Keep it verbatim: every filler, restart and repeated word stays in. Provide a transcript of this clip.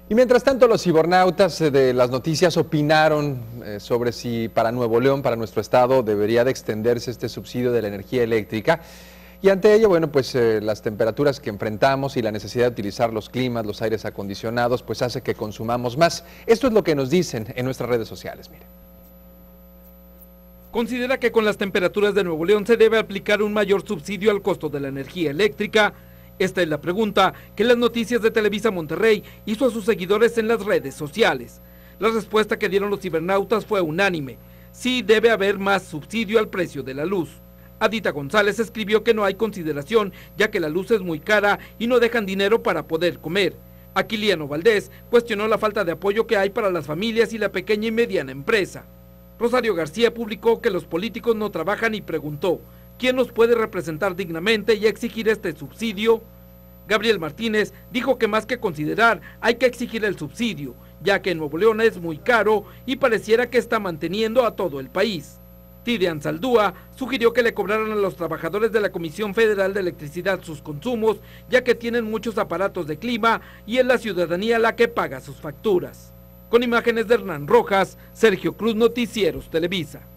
Y mientras tanto, los cibernautas de las noticias opinaron eh, sobre si para Nuevo León, para nuestro estado, debería de extenderse este subsidio de la energía eléctrica. Y ante ello, bueno, pues eh, las temperaturas que enfrentamos y la necesidad de utilizar los climas, los aires acondicionados, pues hace que consumamos más. Esto es lo que nos dicen en nuestras redes sociales, mire. Considera que con las temperaturas de Nuevo León se debe aplicar un mayor subsidio al costo de la energía eléctrica. Esta es la pregunta que las noticias de Televisa Monterrey hizo a sus seguidores en las redes sociales. La respuesta que dieron los cibernautas fue unánime. Sí debe haber más subsidio al precio de la luz. Adita González escribió que no hay consideración, ya que la luz es muy cara y no dejan dinero para poder comer. Aquiliano Valdés cuestionó la falta de apoyo que hay para las familias y la pequeña y mediana empresa. Rosario García publicó que los políticos no trabajan y preguntó: ¿quién nos puede representar dignamente y exigir este subsidio? Gabriel Martínez dijo que más que considerar, hay que exigir el subsidio, ya que en Nuevo León es muy caro y pareciera que está manteniendo a todo el país. Tidian Saldúa sugirió que le cobraran a los trabajadores de la Comisión Federal de Electricidad sus consumos, ya que tienen muchos aparatos de clima y es la ciudadanía la que paga sus facturas. Con imágenes de Hernán Rojas, Sergio Cruz, Noticieros Televisa.